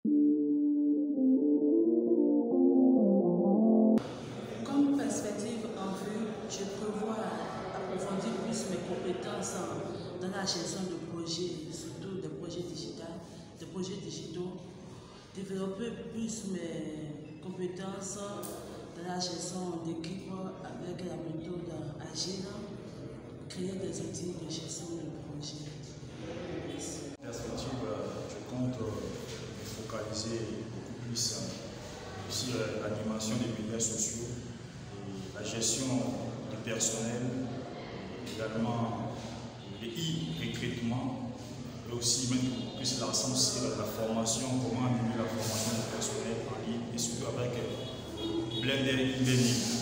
Comme perspective en vue, je prévois approfondir plus mes compétences dans la gestion de projets, surtout des projets digitaux, développer plus mes compétences dans la gestion d'équipe avec la méthode agile, créer des outils de gestion de projet. Perspective, je compte me focaliser beaucoup plus sur l'animation des médias sociaux, et la gestion du personnel, également les e-recrutement, et aussi mettre plus l'accent sur la formation, comment améliorer la formation du personnel en ligne et surtout avec Blended Learning.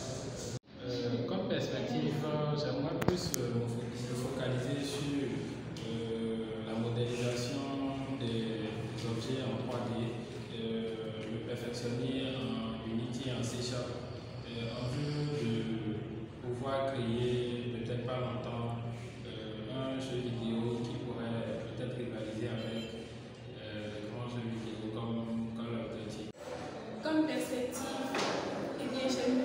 Comme perspective, j'aimerais plus me focaliser sur la modélisation des objets en 3D, le perfectionner en Unity, en C# en vue de pouvoir créer, peut-être pas longtemps, un jeu vidéo qui pourrait peut-être rivaliser avec les grands jeux vidéo comme Call of Duty. Comme perspective, eh bien,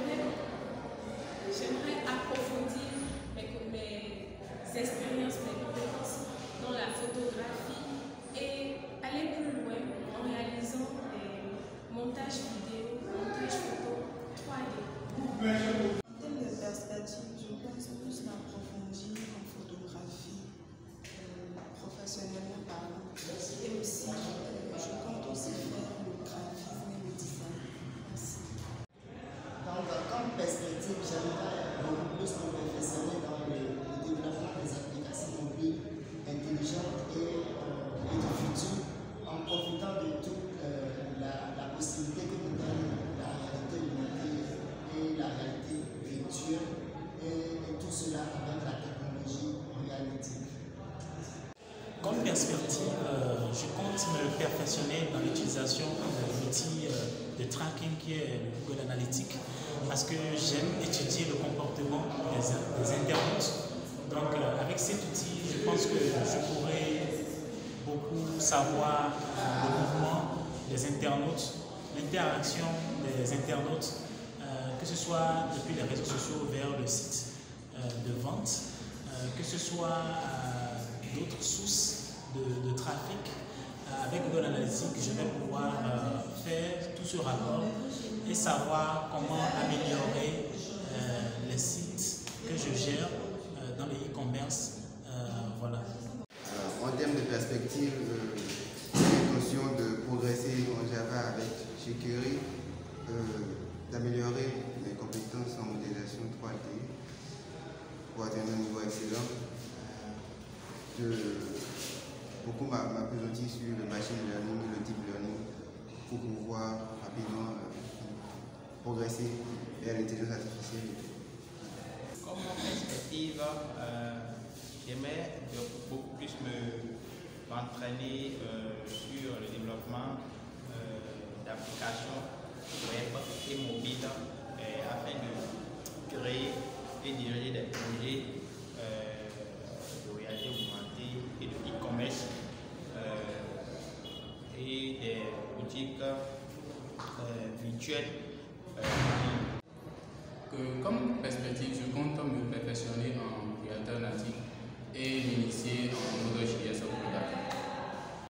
j'aimerais approfondir mes expériences, mes compétences dans la photographie et aller plus loin en réalisant des montages vidéo, montages photo 3D. En termes de perspective, je pense plus m'approfondir en photographie, professionnellement parlant. Et aussi, je compte aussi faire le graphisme et le design. Merci. Donc, comme perspective, j'aimerais beaucoup plus me perfectionner dans le développement des applications mobiles intelligentes et du futur, en profitant de toute la possibilité que nous donne la réalité augmentée et la réalité virtuelle, et tout cela avec la technologie Reality. Comme perspective, je compte me perfectionner dans l'utilisation de l'outil de tracking qui est le Google Analytics, parce que j'aime étudier le comportement des internautes. Donc avec cet outil, je pense que je pourrais beaucoup savoir le mouvement des internautes, l'interaction des internautes, que ce soit depuis les réseaux sociaux vers le site de vente, que ce soit d'autres sources de trafic. Avec Google Analytics, je vais pouvoir faire tout ce rapport et savoir comment améliorer les sites que je gère dans les e-commerce. Voilà. En termes de perspective, l'intention de progresser en Java avec jQuery, d'améliorer mes compétences en modélisation 3D pour atteindre un niveau excellent, beaucoup m'appesantir sur le machine learning et le deep learning pour pouvoir rapidement progresser vers l'intelligence artificielle. Comme perspective, j'aimerais beaucoup plus m'entraîner sur le développement d'applications web et mobiles afin de créer et diriger des projets de réalité augmentée et de e-commerce et des boutiques virtuelles. Comme perspective, je compte me perfectionner en réalité native et m'initier en Node.js au Product.